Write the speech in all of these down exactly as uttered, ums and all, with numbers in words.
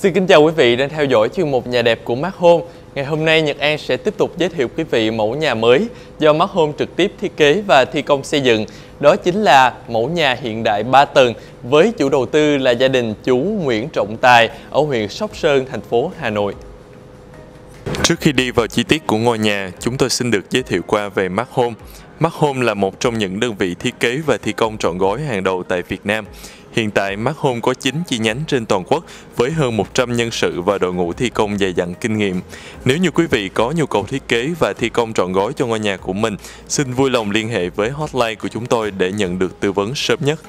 Xin kính chào quý vị đang theo dõi chuyên mục Nhà đẹp của Mart Home. Ngày hôm nay Nhật An sẽ tiếp tục giới thiệu quý vị mẫu nhà mới do Mart Home trực tiếp thiết kế và thi công xây dựng. Đó chính là mẫu nhà hiện đại ba tầng với chủ đầu tư là gia đình chú Nguyễn Trọng Tài ở huyện Sóc Sơn, thành phố Hà Nội. Trước khi đi vào chi tiết của ngôi nhà, chúng tôi xin được giới thiệu qua về Mart Home. Mart Home là một trong những đơn vị thiết kế và thi công trọn gói hàng đầu tại Việt Nam. Hiện tại, Mart Home có chín chi nhánh trên toàn quốc với hơn một trăm nhân sự và đội ngũ thi công dày dặn kinh nghiệm. Nếu như quý vị có nhu cầu thiết kế và thi công trọn gói cho ngôi nhà của mình, xin vui lòng liên hệ với hotline của chúng tôi để nhận được tư vấn sớm nhất.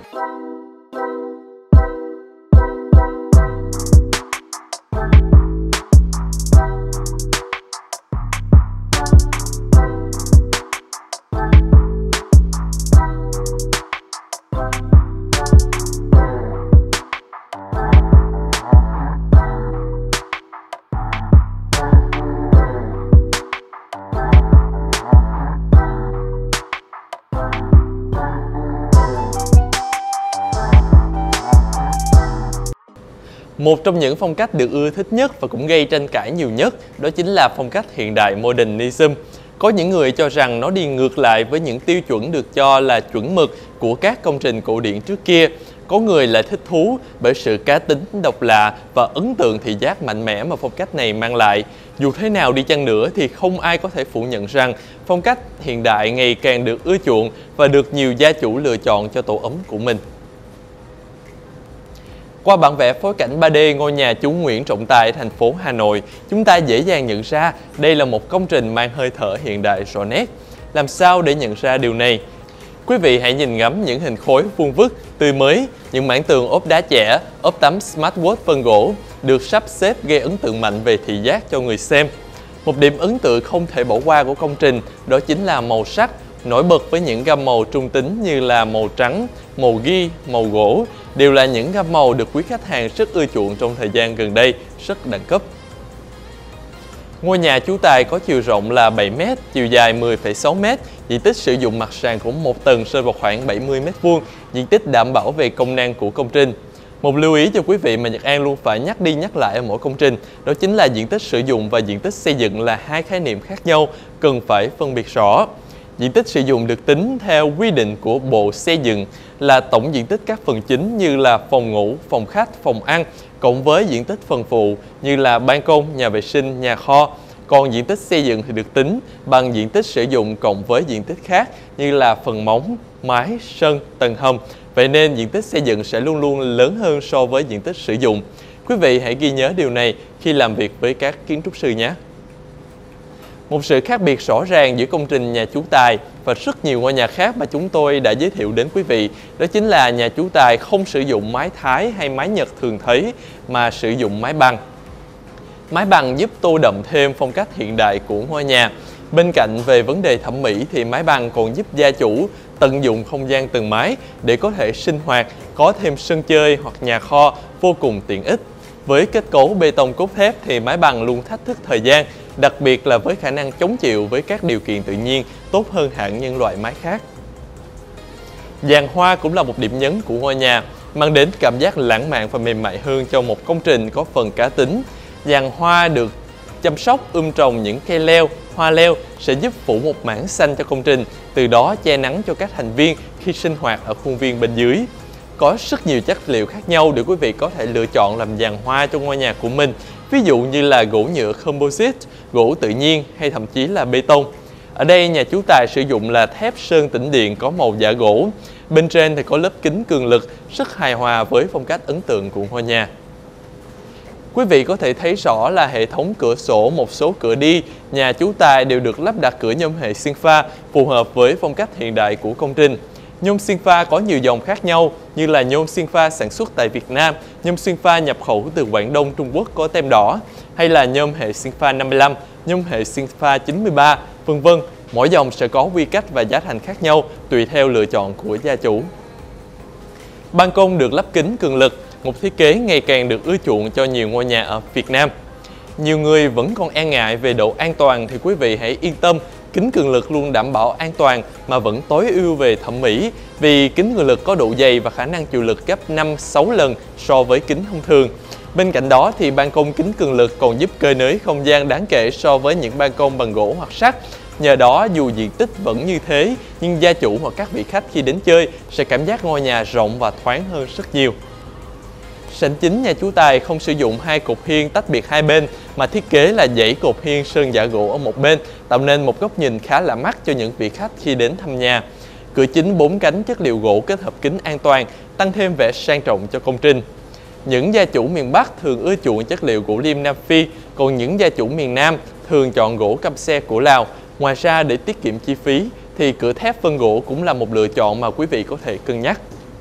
Một trong những phong cách được ưa thích nhất và cũng gây tranh cãi nhiều nhất đó chính là phong cách hiện đại Modernism. Có những người cho rằng nó đi ngược lại với những tiêu chuẩn được cho là chuẩn mực của các công trình cổ điển trước kia. Có người lại thích thú bởi sự cá tính, độc lạ và ấn tượng thị giác mạnh mẽ mà phong cách này mang lại. Dù thế nào đi chăng nữa thì không ai có thể phủ nhận rằng phong cách hiện đại ngày càng được ưa chuộng và được nhiều gia chủ lựa chọn cho tổ ấm của mình. Qua bản vẽ phối cảnh ba D ngôi nhà chú Nguyễn Trọng Tài, thành phố Hà Nội, chúng ta dễ dàng nhận ra đây là một công trình mang hơi thở hiện đại rõ nét. Làm sao để nhận ra điều này? Quý vị hãy nhìn ngắm những hình khối vuông vức, tươi mới, những mảng tường ốp đá chẻ, ốp tấm smartwood vân gỗ được sắp xếp gây ấn tượng mạnh về thị giác cho người xem. Một điểm ấn tượng không thể bỏ qua của công trình đó chính là màu sắc, nổi bật với những gam màu trung tính như là màu trắng, màu ghi, màu gỗ đều là những gam màu được quý khách hàng rất ưa chuộng trong thời gian gần đây, rất đẳng cấp. Ngôi nhà chú Tài có chiều rộng là bảy mét, chiều dài mười phẩy sáu mét, diện tích sử dụng mặt sàn của một tầng rơi vào khoảng bảy mươi mét vuông, diện tích đảm bảo về công năng của công trình. Một lưu ý cho quý vị mà Nhật An luôn phải nhắc đi nhắc lại ở mỗi công trình, đó chính là diện tích sử dụng và diện tích xây dựng là hai khái niệm khác nhau, cần phải phân biệt rõ. Diện tích sử dụng được tính theo quy định của Bộ Xây dựng là tổng diện tích các phần chính như là phòng ngủ, phòng khách, phòng ăn, cộng với diện tích phần phụ như là ban công, nhà vệ sinh, nhà kho. Còn diện tích xây dựng thì được tính bằng diện tích sử dụng cộng với diện tích khác như là phần móng, mái, sân, tầng hầm. Vậy nên diện tích xây dựng sẽ luôn luôn lớn hơn so với diện tích sử dụng. Quý vị hãy ghi nhớ điều này khi làm việc với các kiến trúc sư nhé. Một sự khác biệt rõ ràng giữa công trình nhà chú Tài và rất nhiều ngôi nhà khác mà chúng tôi đã giới thiệu đến quý vị, đó chính là nhà chú Tài không sử dụng mái Thái hay mái Nhật thường thấy mà sử dụng mái bằng. Mái bằng giúp tô đậm thêm phong cách hiện đại của ngôi nhà. Bên cạnh về vấn đề thẩm mỹ thì mái bằng còn giúp gia chủ tận dụng không gian tầng mái để có thể sinh hoạt, có thêm sân chơi hoặc nhà kho vô cùng tiện ích. Với kết cấu bê tông cốt thép thì mái bằng luôn thách thức thời gian, đặc biệt là với khả năng chống chịu với các điều kiện tự nhiên tốt hơn hẳn những loại mái khác. Giàn hoa cũng là một điểm nhấn của ngôi nhà, mang đến cảm giác lãng mạn và mềm mại hơn cho một công trình có phần cá tính. Giàn hoa được chăm sóc ươm trồng những cây leo, hoa leo sẽ giúp phủ một mảng xanh cho công trình, từ đó che nắng cho các thành viên khi sinh hoạt ở khuôn viên bên dưới. Có rất nhiều chất liệu khác nhau để quý vị có thể lựa chọn làm giàn hoa cho ngôi nhà của mình. Ví dụ như là gỗ nhựa composite, gỗ tự nhiên hay thậm chí là bê tông. Ở đây nhà chú Tài sử dụng là thép sơn tĩnh điện có màu giả gỗ. Bên trên thì có lớp kính cường lực, rất hài hòa với phong cách ấn tượng của ngôi nhà. Quý vị có thể thấy rõ là hệ thống cửa sổ, một số cửa đi, nhà chú Tài đều được lắp đặt cửa nhôm hệ xiên pha phù hợp với phong cách hiện đại của công trình. Nhôm xiên pha có nhiều dòng khác nhau như là nhôm xiên pha sản xuất tại Việt Nam, nhôm xiên pha nhập khẩu từ Quảng Đông, Trung Quốc có tem đỏ, hay là nhôm hệ xiên pha năm mươi lăm, nhôm hệ xiên pha chín mươi ba, vân vân. Mỗi dòng sẽ có quy cách và giá thành khác nhau tùy theo lựa chọn của gia chủ. Ban công được lắp kính cường lực, một thiết kế ngày càng được ưa chuộng cho nhiều ngôi nhà ở Việt Nam. Nhiều người vẫn còn e ngại về độ an toàn thì quý vị hãy yên tâm, kính cường lực luôn đảm bảo an toàn mà vẫn tối ưu về thẩm mỹ, vì kính cường lực có độ dày và khả năng chịu lực gấp năm đến sáu lần so với kính thông thường. Bên cạnh đó thì ban công kính cường lực còn giúp cơi nới không gian đáng kể so với những ban công bằng gỗ hoặc sắt. Nhờ đó dù diện tích vẫn như thế nhưng gia chủ hoặc các vị khách khi đến chơi sẽ cảm giác ngôi nhà rộng và thoáng hơn rất nhiều. Sảnh chính nhà chú Tài không sử dụng hai cột hiên tách biệt hai bên mà thiết kế là dãy cột hiên sơn giả gỗ ở một bên, tạo nên một góc nhìn khá lạ mắt cho những vị khách khi đến thăm nhà. Cửa chính bốn cánh chất liệu gỗ kết hợp kính an toàn, tăng thêm vẻ sang trọng cho công trình. Những gia chủ miền Bắc thường ưa chuộng chất liệu gỗ lim Nam Phi, còn những gia chủ miền Nam thường chọn gỗ căm xe của Lào. Ngoài ra để tiết kiệm chi phí thì cửa thép phân gỗ cũng là một lựa chọn mà quý vị có thể cân nhắc.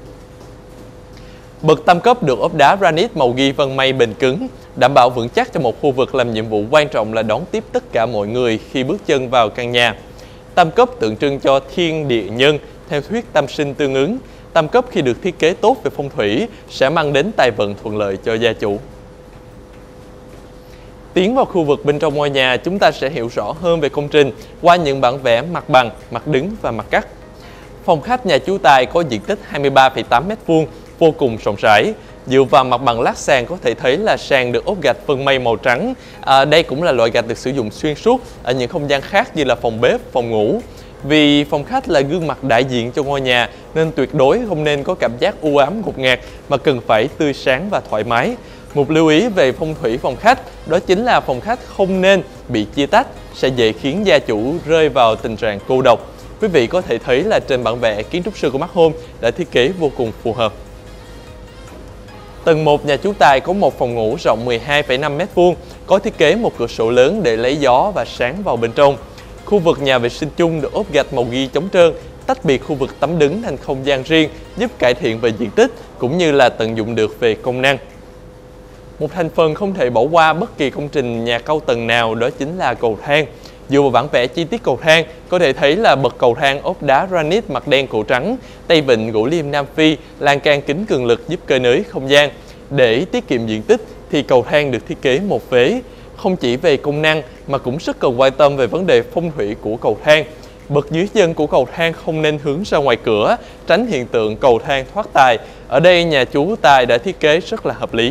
Bậc tam cấp được ốp đá granite màu ghi vân mây bền cứng, đảm bảo vững chắc cho một khu vực làm nhiệm vụ quan trọng là đón tiếp tất cả mọi người khi bước chân vào căn nhà. Tam cấp tượng trưng cho thiên địa nhân theo thuyết tam sinh tương ứng. Tam cấp khi được thiết kế tốt về phong thủy sẽ mang đến tài vận thuận lợi cho gia chủ. Tiến vào khu vực bên trong ngôi nhà, chúng ta sẽ hiểu rõ hơn về công trình qua những bản vẽ mặt bằng, mặt đứng và mặt cắt. Phòng khách nhà chú Tài có diện tích hai mươi ba phẩy tám mét vuông, vô cùng rộng rãi. Dựa vào mặt bằng lát sàn có thể thấy là sàn được ốp gạch vân mây màu trắng. À, đây cũng là loại gạch được sử dụng xuyên suốt ở những không gian khác như là phòng bếp, phòng ngủ. Vì phòng khách là gương mặt đại diện cho ngôi nhà nên tuyệt đối không nên có cảm giác u ám ngột ngạt mà cần phải tươi sáng và thoải mái. Một lưu ý về phong thủy phòng khách đó chính là phòng khách không nên bị chia tách, sẽ dễ khiến gia chủ rơi vào tình trạng cô độc. Quý vị có thể thấy là trên bản vẽ kiến trúc sư của Mark Home đã thiết kế vô cùng phù hợp. Tầng một nhà chú Tài có một phòng ngủ rộng mười hai phẩy năm mét vuông, có thiết kế một cửa sổ lớn để lấy gió và sáng vào bên trong. Khu vực nhà vệ sinh chung được ốp gạch màu ghi chống trơn, tách biệt khu vực tắm đứng thành không gian riêng, giúp cải thiện về diện tích cũng như là tận dụng được về công năng. Một thành phần không thể bỏ qua bất kỳ công trình nhà cao tầng nào đó chính là cầu thang. Dựa vào bản vẽ chi tiết cầu thang, có thể thấy là bậc cầu thang ốp đá granite mặt đen cổ trắng, tay vịn gỗ liêm Nam Phi, lan can kính cường lực giúp cơi nới không gian. Để tiết kiệm diện tích thì cầu thang được thiết kế một vế, không chỉ về công năng mà cũng rất cần quan tâm về vấn đề phong thủy của cầu thang. Bậc dưới chân của cầu thang không nên hướng ra ngoài cửa, tránh hiện tượng cầu thang thoát tài. Ở đây nhà chú Tài đã thiết kế rất là hợp lý.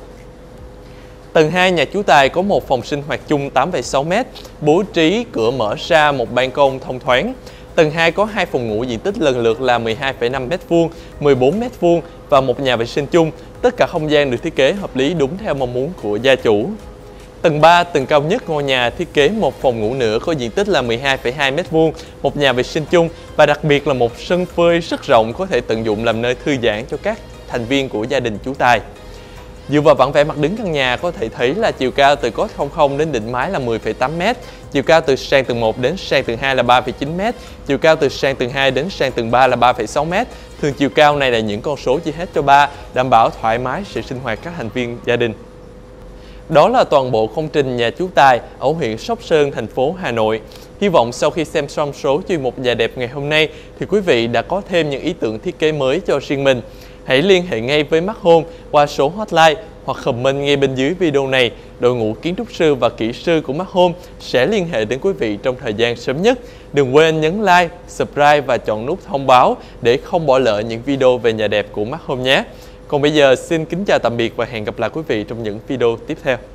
Tầng hai nhà chú Tài có một phòng sinh hoạt chung tám phẩy sáu mét, bố trí cửa mở ra một ban công thông thoáng. Tầng hai có hai phòng ngủ diện tích lần lượt là mười hai phẩy năm mét vuông, mười bốn mét vuông và một nhà vệ sinh chung. Tất cả không gian được thiết kế hợp lý đúng theo mong muốn của gia chủ. Tầng ba, tầng cao nhất ngôi nhà thiết kế một phòng ngủ nữa có diện tích là mười hai phẩy hai mét vuông, một nhà vệ sinh chung và đặc biệt là một sân phơi rất rộng có thể tận dụng làm nơi thư giãn cho các thành viên của gia đình chú Tài. Dựa vào bản vẽ mặt đứng căn nhà có thể thấy là chiều cao từ cốt không không đến đỉnh mái là mười phẩy tám mét, chiều cao từ sàn tầng một đến sàn tầng hai là ba phẩy chín mét, chiều cao từ sàn tầng hai đến sàn tầng ba là ba phẩy sáu mét. Thường chiều cao này là những con số chia hết cho ba, đảm bảo thoải mái sự sinh hoạt các thành viên gia đình. Đó là toàn bộ công trình nhà chú Tài ở huyện Sóc Sơn, thành phố Hà Nội. Hy vọng sau khi xem xong số chuyên mục Nhà đẹp ngày hôm nay thì quý vị đã có thêm những ý tưởng thiết kế mới cho riêng mình. Hãy liên hệ ngay với Mark Home qua số hotline hoặc comment ngay bên dưới video này. Đội ngũ kiến trúc sư và kỹ sư của Mark Home sẽ liên hệ đến quý vị trong thời gian sớm nhất. Đừng quên nhấn like, subscribe và chọn nút thông báo để không bỏ lỡ những video về nhà đẹp của Mark Home nhé. Còn bây giờ xin kính chào tạm biệt và hẹn gặp lại quý vị trong những video tiếp theo.